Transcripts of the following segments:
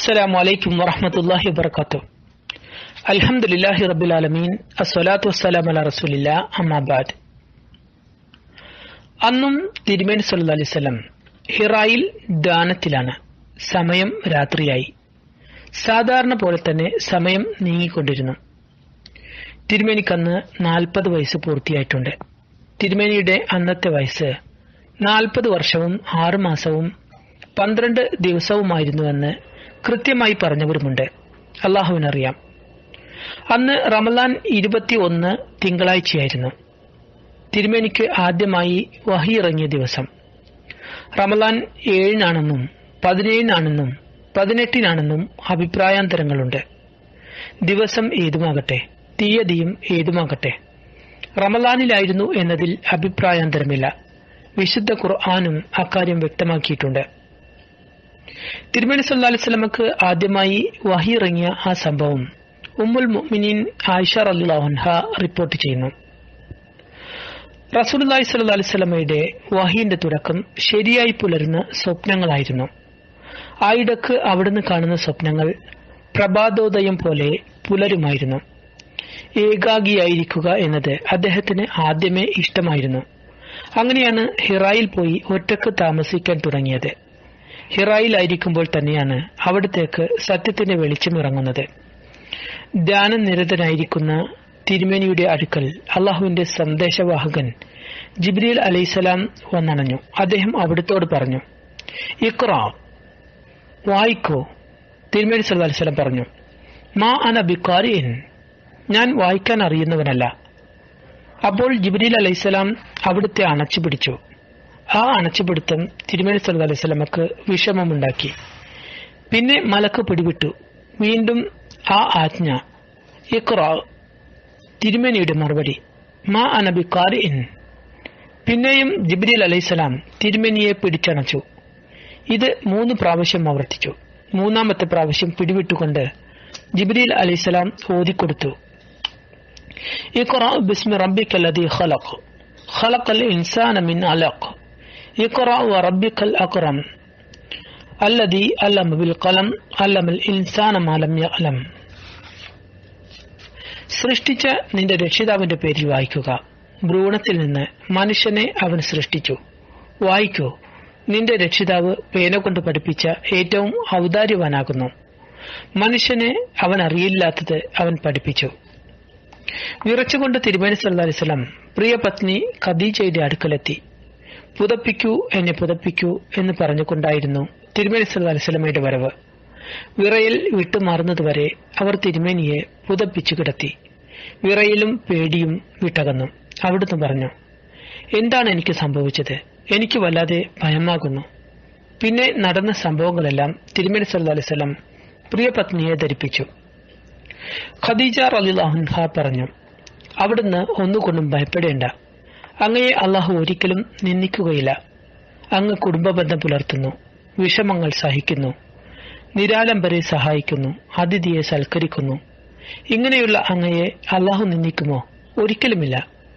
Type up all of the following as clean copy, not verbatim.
السلام عليكم ورحمة الله وبركاته. الحمد لله رب العالمين. الصلاة والسلام على رسول الله. أما بعد. അന്നും തിരുമേനി സല്ലല്ലാഹു അലൈഹി വസല്ലം ഹിറായിൽ ദാനത്തിലാണ്. സമയം രാത്രിയായി. സാധാരണ പോലെ തന്നെ സമയം നീങ്ങിക്കൊണ്ടിരുന്നു. തിരുമേനിക്കന്ന് 40 വയസ്സ് പൂർത്തിയായിട്ടുണ്ട്. തിരുമേനിയുടെ അന്നത്തെ വയസ്സ് 40 വർഷവും 6 മാസവും 12 ദിവസവുമായിരുന്നുവെന്ന് കൃത്യമായി പറഞ്ഞവരുമുണ്ട്. അള്ളാഹുവിനറിയാം. അന്ന് റമളാൻ 21 തിങ്കളാഴ്ചയായിരുന്നു. തിരുമേനിക്ക് ആദ്യമായി വഹി ഇറങ്ങിയ ദിവസം. റമളാൻ 7-നാണെന്നും 17-നാണെന്നും 18-നാണെന്നും അഭിപ്രായാന്തരങ്ങളുണ്ട്. ദിവസം ഏതുമാകട്ടെ, തീയതിയും ഏതുമാകട്ടെ, റമളാനിലായിരുന്നു എന്നതിൽ അഭിപ്രായാന്തരമില്ല. വിശുദ്ധ ഖുർആനും അക്കാര്യം വ്യക്തമാക്കിയിട്ടുണ്ട്. തിരുമേനി സല്ലല്ലാഹു അലൈഹി വസല്ലമക്ക് ആദ്യമായി വഹി ഇറങ്ങിയ ആ സംഭവം ഉമ്മുൽ മുഅ്മിനീൻ ആയിഷ റളിയല്ലാഹു അൻഹ റിപ്പോർട്ട് ചെയ്യുന്നു. റസൂലുള്ളാഹി സ്വല്ലല്ലാഹു അലൈഹി വസല്ലമയുടെ വഹിയുടെ തുടക്കം ശരിയായി പുലരുന്ന സ്വപ്നങ്ങളായിരുന്നു. ആയിടക്ക് അവിടുന്ന് കാണുന്ന സ്വപ്നങ്ങൾ പ്രഭാതോദയം പോലെ പുലരുമായിരുന്നു. ഏകാഗിയായിരിക്കുക എന്നത് അദ്ദേഹത്തിന് ആദ്യമേ ഇഷ്ടമായിരുന്നു. അങ്ങനെയാണ് ഹിറായിൽ പോയി ഒറ്റക്ക് താമസിക്കാൻ തുടങ്ങിയത്. ഹിറായിലായിരിക്കുമ്പോൾ തന്നെയാണ് അവിടത്തേക്ക് സത്യത്തിന്റെ വെളിച്ചമിറങ്ങുന്നത്. ധ്യാനനിരതനായിരിക്കുന്ന തിരുമേനിയുടെ അടുക്കൽ അള്ളാഹുവിന്റെ സന്ദേശവാഹകൻ ജിബ്രീൽ അലൈഹിസ്സലാം വന്നണഞ്ഞു. അദ്ദേഹം അവിടുത്തോട് പറഞ്ഞു, ഇഖ്റാ, വായിക്കോ. തിരുമേനി സല്ലല്ലാഹു അലൈഹി വസല്ലം പറഞ്ഞു, മാ അന ബിഖാരിഇൻ, ഞാൻ വായിക്കാൻ അറിയുന്നവനല്ല. അപ്പോൾ ജിബ്രീൽ അലൈഹിസ്സലാം അവിടുത്തെ അണച്ചുപിടിച്ചു. ആ അണച്ചുപിടുത്തം തിരുമേനി സല്ലല്ലാഹു അലൈഹി വസല്ലമക്ക് വിഷമമുണ്ടാക്കി. പിന്നെ മലക്ക് പിടിവിട്ടു. വീണ്ടും ആ ആജ്ഞ, ഇഖ്റാ. തിരുമേനിയുടെ മറുപടി, മാ അന ബിഖാരിഇൻ. പിന്നെയും ജിബ്രീൽ അലൈഹിസ്സലാം തിരുമേനിയെ പിടിച്ചണച്ചു. ഇത് 3 പ്രാവശ്യം ആവർത്തിച്ചു. 3-ാമത്തെ പ്രാവശ്യം പിടിവിട്ടുകൊണ്ട് ജിബ്രീൽ അലൈഹിസ്സലാം ഓതിക്കൊടുത്തു, ഇഖ്റാ ബിസ്മി റബ്ബിക്കല്ലദീ ഖലഖ്, ഖലഖൽ ഇൻസാന മിൻ അലഖ്, ഇഖ്റാ വറബ്ബിക്കൽ അക്റം, അല്ലദീ അല്ലമ ബിൽ ഖലം, അല്ലമൽ ഇൻസാന മാ ലം യഅലം. സൃഷ്ടിച്ച നിന്റെ രക്ഷിതാവിന്റെ പേരിൽ വായിക്കുക. ഭ്രൂണത്തിൽ നിന്ന് മനുഷ്യനെ അവൻ സൃഷ്ടിച്ചു. വായിക്കൂ. നിന്റെ രക്ഷിതാവ് പേന കൊണ്ട് പഠിപ്പിച്ച ഏറ്റവും ഔദാര്യവാനാകുന്നു. മനുഷ്യനെ അവൻ അറിയില്ലാത്തത് അവൻ പഠിപ്പിച്ചു. വിറച്ചുകൊണ്ട് തിരുമേനി സല്ലല്ലാഹു അലൈഹി വസല്ലം പ്രിയ പത്നി ഖദീജയുടെ അടുക്കലെത്തി. പുതപ്പിക്കൂ, എന്നെ പുതപ്പിക്കൂ എന്ന് പറഞ്ഞുകൊണ്ടായിരുന്നു തിരുമേനി സല്ലല്ലാഹു അലൈഹി വസല്ലമയുടെ വരവ്. വിറയിൽ വിട്ടുമാറുന്നതുവരെ അവർ തിരുമേനിയെ പുതപ്പിച്ചു കിടത്തി. വിറയിലും പേടിയും വിട്ടകന്നു. അവിടുന്ന് പറഞ്ഞു, എന്താണ് എനിക്ക് സംഭവിച്ചത്? എനിക്ക് വല്ലാതെ ഭയമാകുന്നു. പിന്നെ നടന്ന സംഭവങ്ങളെല്ലാം തിരുമേനി സല്ലല്ലാഹു അലൈഹി വസല്ലം പ്രിയ പത്നിയെ ധരിപ്പിച്ചു. ഖദീജ റളിയല്ലാഹു അൻഹ പറഞ്ഞു, അവിടുന്ന് ഒന്നുകൊണ്ടും ഭയപ്പെടേണ്ട. അങ്ങയെ അള്ളാഹു ഒരിക്കലും നിന്ദിക്കുകയില്ല. അങ്ങ് കുടുംബബന്ധം പുലർത്തുന്നു, വിഷമങ്ങൾ സഹിക്കുന്നു, നിരാലംബരെ സഹായിക്കുന്നു, അതിഥിയെ സൽക്കരിക്കുന്നു. ഇങ്ങനെയുള്ള അങ്ങയെ അള്ളാഹു നിന്ദിക്കുമോ? ഒരിക്കലുമില്ല.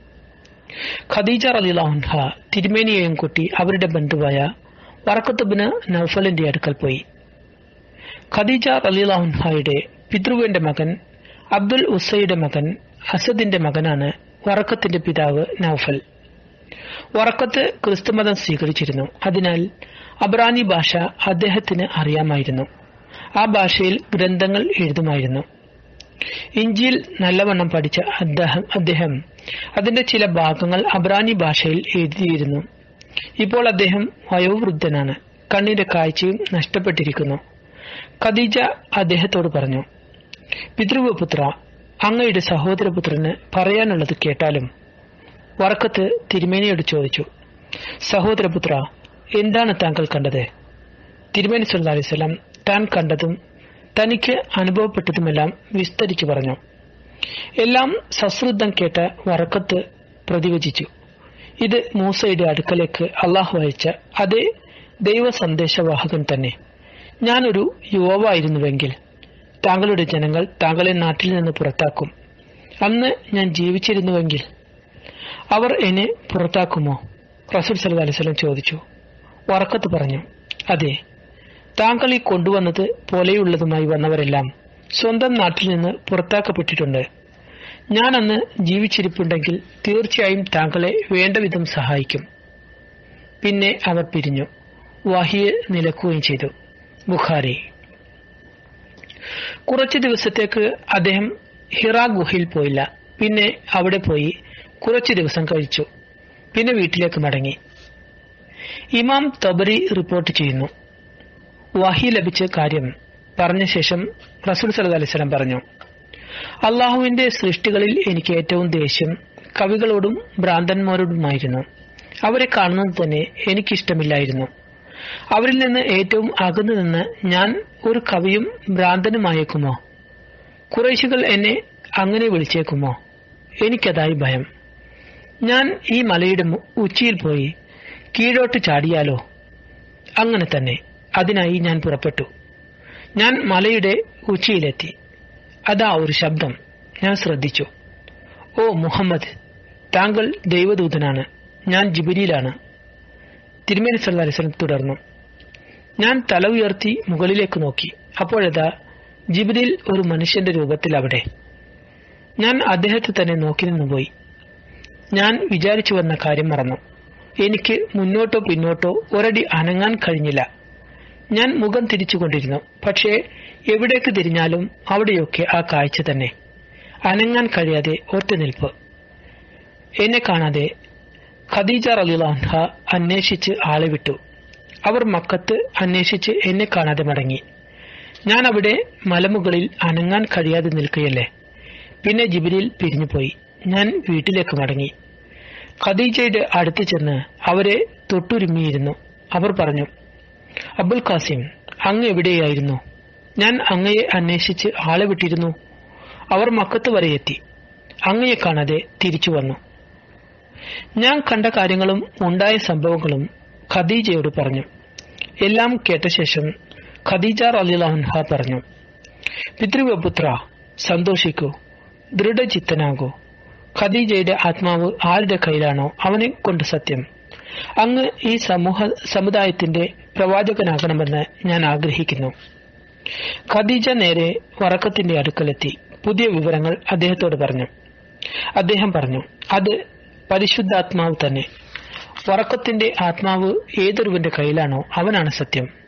ഖദീജ റളിയല്ലാഹു അൻഹ തിരുമേനിയെയും കൂട്ടി അവരുടെ ബന്ധുവായ വറഖത്ത് ഇബ്നു നൗഫലിന്റെ അടുക്കൽ പോയി. ഖദീജ റളിയല്ലാഹു അൻഹയുടെ പിതൃവിന്റെ മകൻ അബ്ദുൽ ഉസ്സയുടെ മകൻ അസദിന്റെ മകനാണ് വറഖത്തിന്റെ പിതാവ് നൗഫൽ. വറഖത്ത് ക്രിസ്തുമതം സ്വീകരിച്ചിരുന്നു. അതിനാൽ അബ്രാനി ഭാഷ അദ്ദേഹത്തിന് അറിയാമായിരുന്നു. ആ ഭാഷയിൽ ഗ്രന്ഥങ്ങൾ എഴുതുമായിരുന്നു. ഇഞ്ചീൽ നല്ലവണ്ണം പഠിച്ച അദ്ദേഹം അതിന്റെ ചില ഭാഗങ്ങൾ അബ്രാനി ഭാഷയിൽ എഴുതിയിരുന്നു. ഇപ്പോൾ അദ്ദേഹം വയോവൃദ്ധനാണ്. കണ്ണിന്റെ കാഴ്ചയും നഷ്ടപ്പെട്ടിരിക്കുന്നു. ഖദീജ അദ്ദേഹത്തോട് പറഞ്ഞു, പിതൃവപുത്ര, അങ്ങയുടെ സഹോദരപുത്രന് പറയാനുള്ളത് കേട്ടാലും. വറഖത്ത് തിരുമേനിയോട് ചോദിച്ചു, സഹോദരപുത്ര, എന്താണ് താങ്കൾ കണ്ടത്? തിരുമേനി സല്ലല്ലാഹു അലൈഹി വസല്ലം താൻ കണ്ടതും തനിക്ക് അനുഭവപ്പെട്ടതുമെല്ലാം വിസ്തരിച്ചു പറഞ്ഞു. എല്ലാം സശ്രദ്ധം കേട്ട വറഖത്ത് പ്രതിവചിച്ചു, ഇത് മൂസയുടെ അടുക്കലേക്ക് അള്ളാഹു അയച്ച അതേ ദൈവ സന്ദേശവാഹകൻ തന്നെ. ഞാനൊരു യുവാവായിരുന്നുവെങ്കിൽ താങ്കളുടെ ജനങ്ങൾ താങ്കളെ നാട്ടിൽ നിന്ന് പുറത്താക്കും. അന്ന് ഞാൻ ജീവിച്ചിരുന്നുവെങ്കിൽ അവർ എന്നെ പുറത്താക്കുമോ? റസൂൽ സല്ലല്ലാഹു അലൈഹി വസല്ലം ചോദിച്ചു. വറഖത്ത് പറഞ്ഞു, അതെ, താങ്കൾ ഈ കൊണ്ടുവന്നത് പോലെയുള്ളതുമായി വന്നവരെല്ലാം സ്വന്തം നാട്ടിൽ നിന്ന് പുറത്താക്കപ്പെട്ടിട്ടുണ്ട്. ഞാൻ അന്ന് ജീവിച്ചിരിപ്പുണ്ടെങ്കിൽ തീർച്ചയായും താങ്കളെ വേണ്ടവിധം സഹായിക്കും. പിന്നെ അവർ പിരിഞ്ഞു. വഹി നിലക്കുകയും ചെയ്തു. ബുഖാരി. കുറച്ചു ദിവസത്തേക്ക് അദ്ദേഹം ഹിറാ ഗുഹയിൽ പോയില്ല. പിന്നെ അവിടെ പോയി കുറച്ചു ദിവസം കഴിച്ചു. പിന്നെ വീട്ടിലേക്ക് മടങ്ങി. ഇമാം തബരി റിപ്പോർട്ട് ചെയ്യുന്നു, വഹി ലഭിച്ച കാര്യം പറഞ്ഞ ശേഷം റസൂൽ സല്ലല്ലാഹു അലൈഹി വസല്ലം പറഞ്ഞു, അള്ളാഹുവിന്റെ സൃഷ്ടികളിൽ എനിക്ക് ഏറ്റവും ദേഷ്യം കവികളോടും ഭ്രാന്തന്മാരോടുമായിരുന്നു. അവരെ കാണുന്നത് തന്നെ എനിക്കിഷ്ടമില്ലായിരുന്നു. അവരിൽ നിന്ന് ഏറ്റവും അകന്നു നിന്ന് ഞാൻ ഒരു കവിയും ഭ്രാന്തനുമായേക്കുമോ? ഖുറൈശികൾ എന്നെ അങ്ങനെ വിളിച്ചേക്കുമോ? എനിക്കതായി ഭയം. ഞാൻ ഈ മലയുടെ ഉച്ചിയിൽ പോയി കീഴോട്ട് ചാടിയാലോ? അങ്ങനെ തന്നെ. അതിനായി ഞാൻ പുറപ്പെട്ടു. ഞാൻ മലയുടെ ഉച്ചിയിലെത്തി. അതാ ഒരു ശബ്ദം. ഞാൻ ശ്രദ്ധിച്ചു. ഓ മുഹമ്മദ്, താങ്കൾ ദൈവദൂതനാണ്. ഞാൻ ജിബ്രീലാണ്. തിരുമേനി സല്ലല്ലാഹു അലൈഹി വസല്ലം തുടർന്നു, ഞാൻ തല ഉയർത്തി മുകളിലേക്ക് നോക്കി. അപ്പോഴതാ ജിബ്രീൽ ഒരു മനുഷ്യന്റെ രൂപത്തിൽ അവിടെ. ഞാൻ അദ്ദേഹത്തെ തന്നെ നോക്കി നിന്നുപോയി. ഞാൻ വിചാരിച്ചു വന്ന കാര്യം മറന്നു. എനിക്ക് മുന്നോട്ടോ പിന്നോട്ടോ ഒരടി അനങ്ങാൻ കഴിഞ്ഞില്ല. ഞാൻ മുഖം തിരിച്ചുകൊണ്ടിരുന്നു. പക്ഷേ എവിടേക്ക് തിരിഞ്ഞാലും അവിടെയൊക്കെ ആ കാഴ്ച തന്നെ. അനങ്ങാൻ കഴിയാതെ ഒറ്റനിൽപ്പ്. എന്നെ കാണാതെ ഖദീജ റളിയല്ലാഹു അൻഹ അന്വേഷിച്ച് ആളെ വിട്ടു. അവർ മക്കത്ത് അന്വേഷിച്ച് എന്നെ കാണാതെ മടങ്ങി. ഞാൻ അവിടെ മലമുകളിൽ അനങ്ങാൻ കഴിയാതെ നിൽക്കുകയല്ലേ. പിന്നെ ജിബ്രീൽ പിരിഞ്ഞുപോയി. ഞാൻ വീട്ടിലേക്ക് മടങ്ങി. ഖദീജയുടെ അടുത്ത് ചെന്ന് അവരെ തൊട്ടുരുമ്മിയിരുന്നു. അവർ പറഞ്ഞു, അബുൽ ഖാസിം, അങ്ങ് എവിടെയായിരുന്നു? ഞാൻ അങ്ങയെ അന്വേഷിച്ച് ആളെ വിട്ടിരുന്നു. അവർ മക്കത്ത് വരെ എത്തി. അങ്ങയെ കാണാതെ തിരിച്ചു വന്നു. ഞാൻ കണ്ട കാര്യങ്ങളും ഉണ്ടായ സംഭവങ്ങളും ഖദീജയോട് പറഞ്ഞു. എല്ലാം കേട്ട ശേഷം ഖദീജ റളിയല്ലാഹു അൻഹ പറഞ്ഞു, പിതൃവ്യപുത്ര, സന്തോഷിക്കൂ, ദൃഢചിത്തനാകൂ. ഖദീജയുടെ ആത്മാവ് ആരുടെ കയ്യിലാണോ അവനെ കൊണ്ട് സത്യം, അങ്ങ് ഈ സമുദായത്തിന്റെ പ്രവാചകനാകണമെന്ന് ഞാൻ ആഗ്രഹിക്കുന്നു. ഖദീജ നേരെ വറക്കത്തിന്റെ അടുക്കലെത്തി പുതിയ വിവരങ്ങൾ അദ്ദേഹത്തോട് പറഞ്ഞു. അദ്ദേഹം പറഞ്ഞു, അത് പരിശുദ്ധാത്മാവ് തന്നെ. വറക്കത്തിന്റെ ആത്മാവ് ഏതൊരുവന്റെ കയ്യിലാണോ അവനാണ് സത്യം.